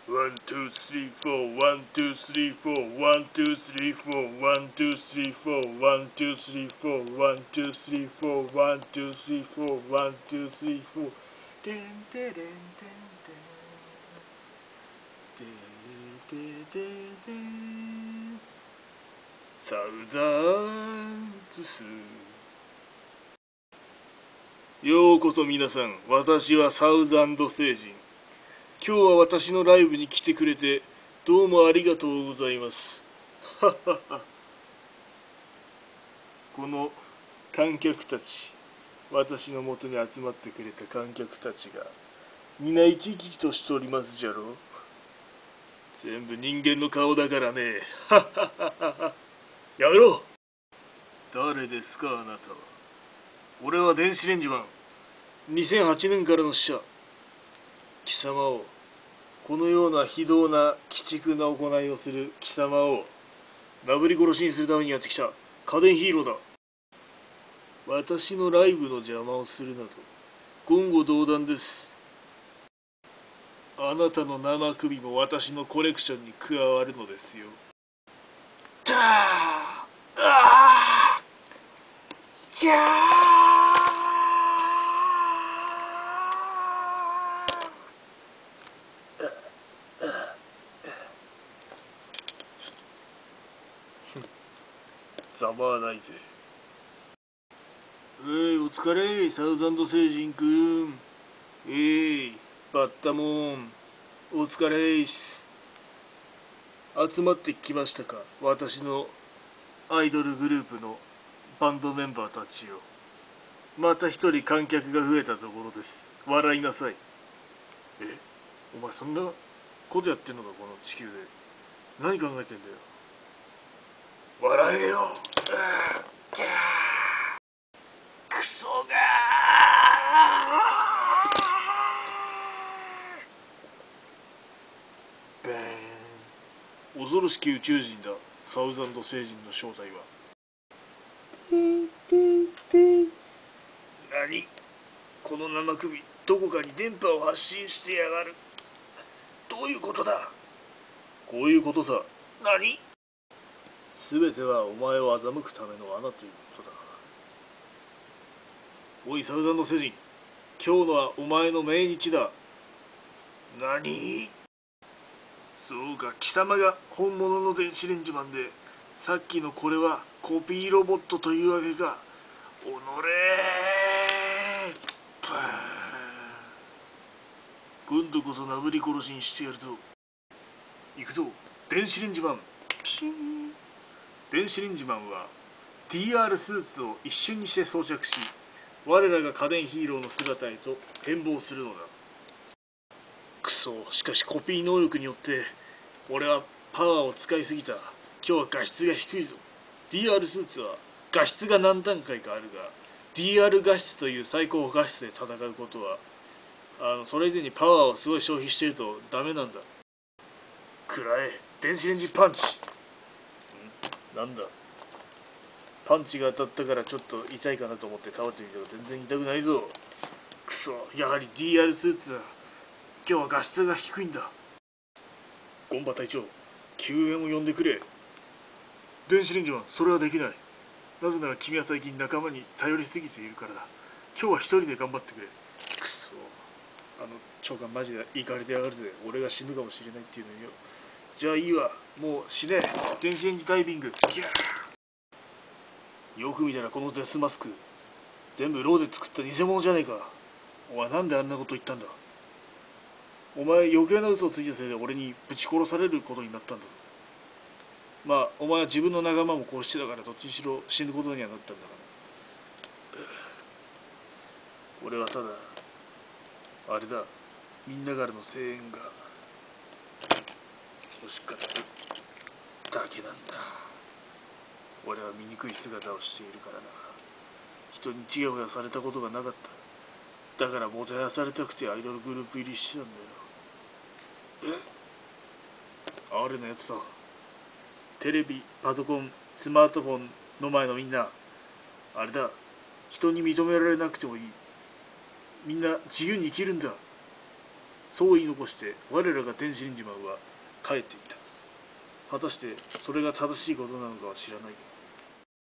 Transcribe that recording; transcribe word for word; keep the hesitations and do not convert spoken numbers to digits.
ワン、ツー、スリー、フォー、ワン、ツー、スリー、フォー、ワン、ツー、スリー、フォー、ワン、ツー、スリー、フォー、ワン、ツー、スリー、フォー、ワン、ツー、スリー、フォー、ワン、ツー、スリー、フォー、ワン、ツー、スリー、フォー、てんてれんてんてんててててんサウザンズス。ようこそ皆さん、私はサウザンド星人。今日は私のライブに来てくれてどうもありがとうございます。この観客たち、私のもとに集まってくれた観客たちが皆生き生きとしておりますじゃろう。全部人間の顔だからね。やめろ。誰ですかあなたは。俺は電子レンジマン。にせんはちねんからの使者。貴様をこのような非道な鬼畜な行いをする貴様をなぶり殺しにするためにやってきた家電ヒーローだ。私のライブの邪魔をするなど言語道断です。あなたの生首も私のコレクションに加わるのですよ。たああキャーざまあないぜ。えい、お疲れ、サウザンド星人くん。えい、バッタモン、お疲れっす。集まってきましたか、私のアイドルグループのバンドメンバーたちよ。また一人観客が増えたところです。笑いなさい。え、お前そんなことやってんのか、この地球で。何考えてんだよ。笑えよ。キャークソがーベーン。恐ろしき宇宙人だ、サウザンド星人の正体は。何、この生首、どこかに電波を発信してやがる。どういうことだ。こういうことさ。何、全てはお前を欺くための穴ということだ。おいサウザンド星人、今日のはお前の命日だ。何、そうか、貴様が本物の電子レンジマンで、さっきのこれはコピーロボットというわけか。おのれー。今度こそなぶり殺しにしてやるぞ。行くぞ、電子レンジマン。ピシン。電子レンジマンは ティーアール スーツを一瞬にして装着し、我らが家電ヒーローの姿へと変貌するのだ。くそ、しかしコピー能力によって俺はパワーを使いすぎた。今日は画質が低いぞ。 ティーアール スーツは画質が何段階かあるが ティーアール 画質という最高画質で戦うことはあのそれ以前にパワーをすごい消費しているとダメなんだ。くらえ、電子レンジパンチ。ん、なんだ、パンチが当たったからちょっと痛いかなと思って倒れてみたが全然痛くないぞ。くそ、やはり ティーアール スーツは今日は画質が低いんだ。ゴンバ隊長、救援を呼んでくれ。電子レンジマン、それはできない。なぜなら君は最近仲間に頼りすぎているからだ。今日は一人で頑張ってくれ。くそ、あの長官マジでイカれてやがるぜ。俺が死ぬかもしれないっていうのによ。じゃあいいわ、もう死ね。電子レンジダイビング。ギャー。よく見たらこのデスマスク全部ローで作った偽物じゃねえか。お前なんであんなこと言ったんだ。お前余計な嘘をついたせいで俺にぶち殺されることになったんだぞ。まあお前は自分の仲間もこうしてたからどっちにしろ死ぬことにはなったんだから。俺はただあれだ、みんなからの声援が欲しかっただけなんだ。俺は醜い姿をしているからな。人にチヤホヤされたことがなかった。だからもてはやされたくてアイドルグループ入りしてたんだよ。え、あれのやつだ。テレビ、パソコン、スマートフォンの前のみんな、あれだ、人に認められなくてもいい。みんな自由に生きるんだ。 そう言い残して我らが電子レンジマンは帰っていった。果たしてそれが正しいことなのかは知らないが